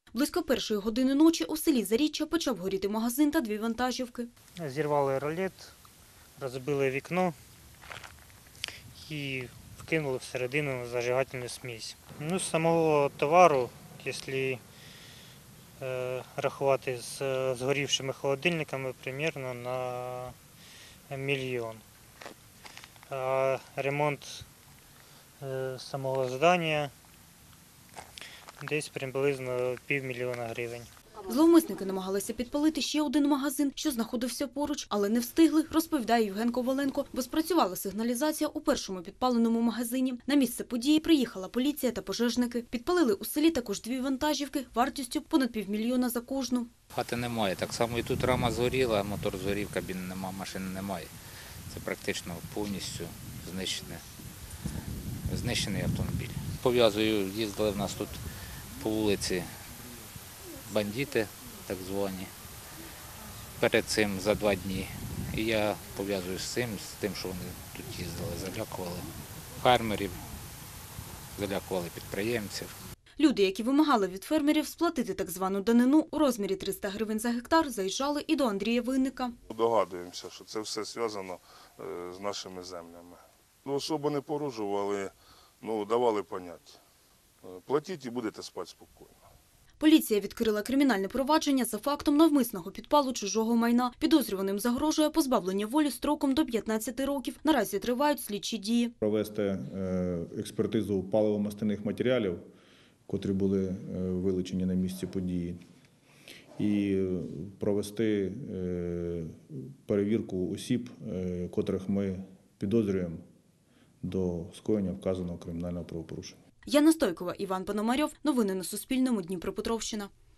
Близько 1-ї години ночі у селі Заріччя почав горіти магазин та 2 вантажівки. Зірвали ролет, розбили вікно і вкинули всередину зажигательну смесь. З самого товару, якщо рахувати з згорівшими холодильниками, приблизно на 1 мільйон. А ремонт самого здання десь приблизно 500 000 гривень. Зловмисники намагалися підпалити ще один магазин, що знаходився поруч, але не встигли, розповідає Євген Коваленко, бо спрацювала сигналізація у першому підпаленому магазині. На місце події приїхала поліція та пожежники. Підпалили у селі також 2 вантажівки вартістю понад 500 000 за кожну. Хати немає. Так само і тут рама згоріла, мотор згорів, кабіни немає, машини немає. Це практично повністю знищений автомобіль. Пов'язую, їздили в нас тут по вулиці бандити, так звані, перед цим за 2 дні. І я пов'язую з тим, що вони тут їздили, залякували фермерів, залякували підприємців. Люди, які вимагали від фермерів сплатити так звану данину у розмірі 300 гривень за гектар, заїжджали і до Андрія Винника. Догадуємося, що це все зв'язано з нашими землями. Особо не порушували, давали поняття. Платіть і будете спати спокійно. Поліція відкрила кримінальне провадження за фактом навмисного підпалу чужого майна. Підозрюваним загрожує позбавлення волі строком до 15 років. Наразі тривають слідчі дії. Провести експертизу паливо-мастильних матеріалів, котрі були вилучені на місці події, і провести перевірку осіб, котрих ми підозрюємо до скоєння вказаного кримінального правопорушення. Яна Стойкова, Іван Пономарьов. Новини на Суспільному. Дніпропетровщина.